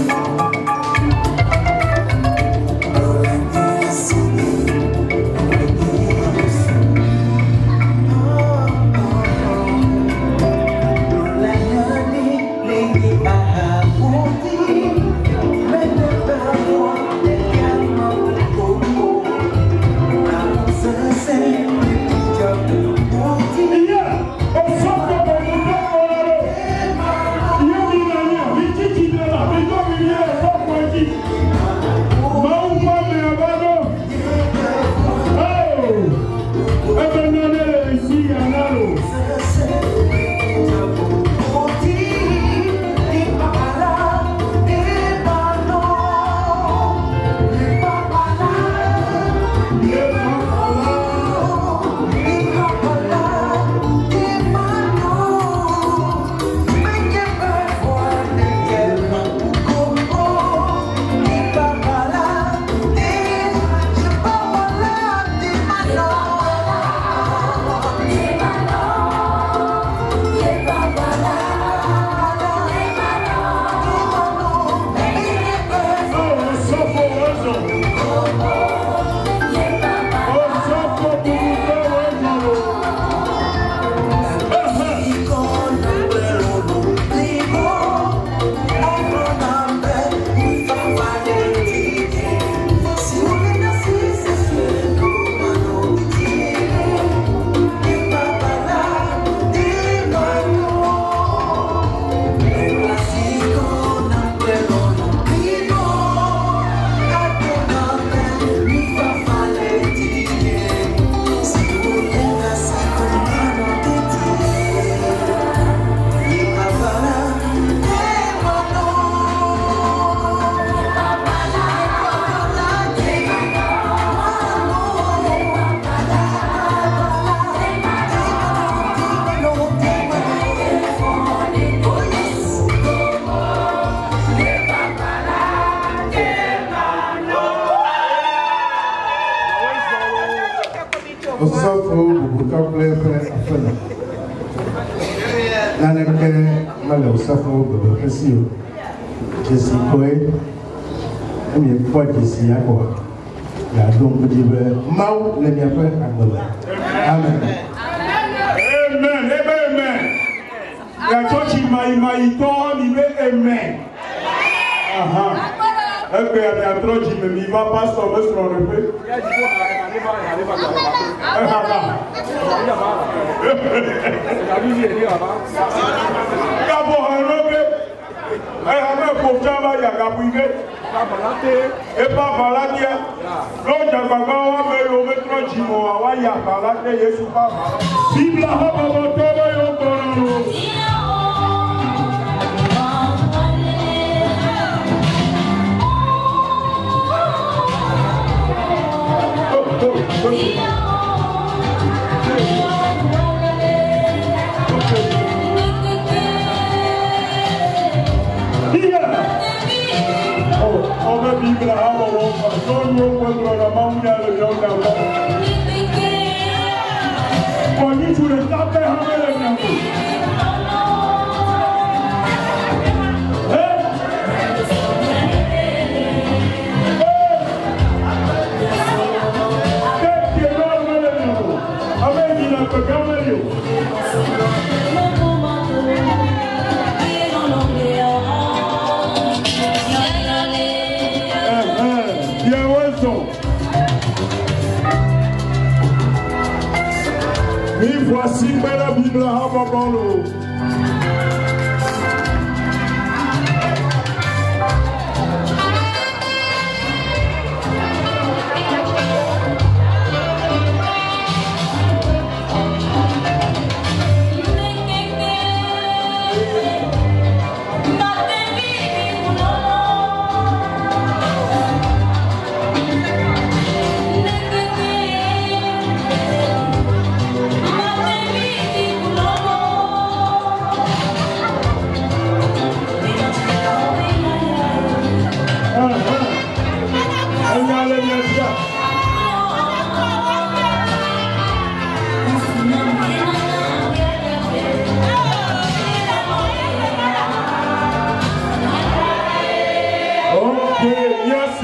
Voici la Bible à Babalo.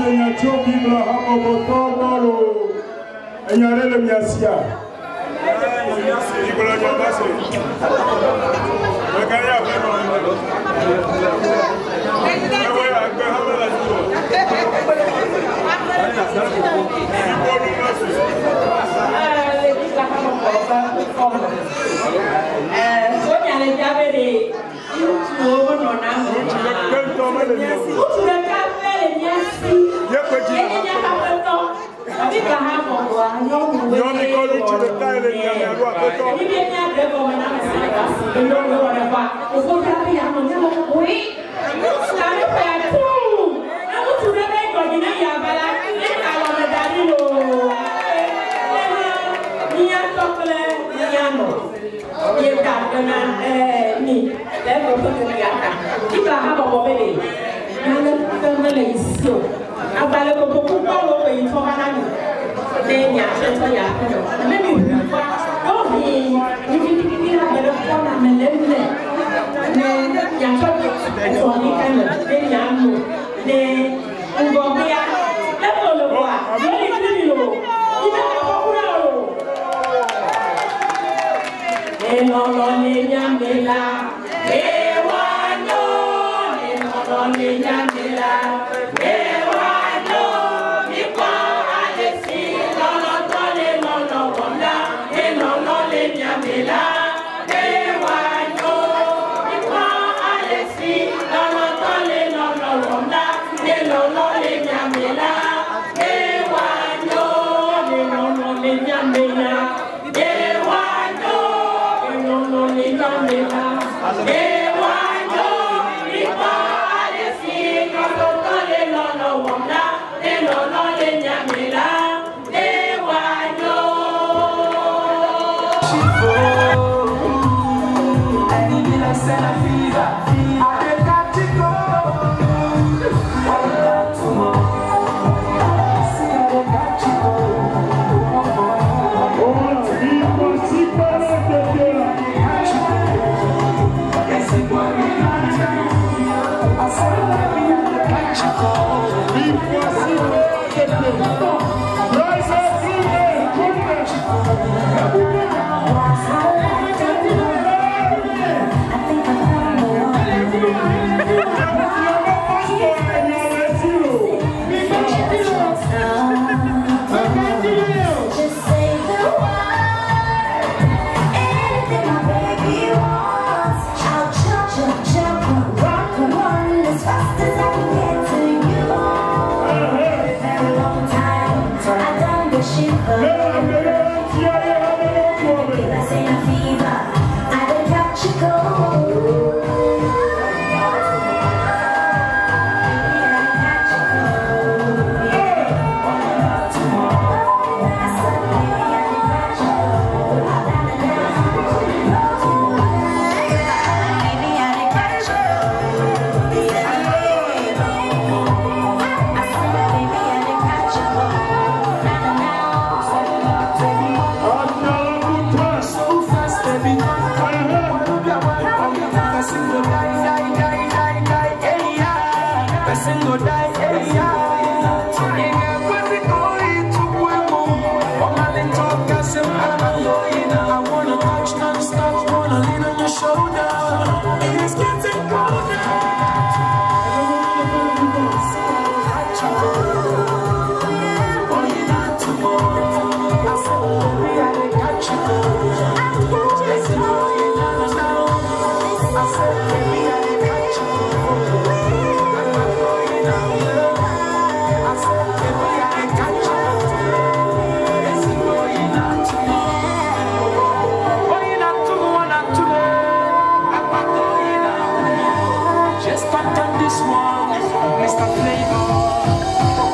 Just pattern this one, Mr. Flavor.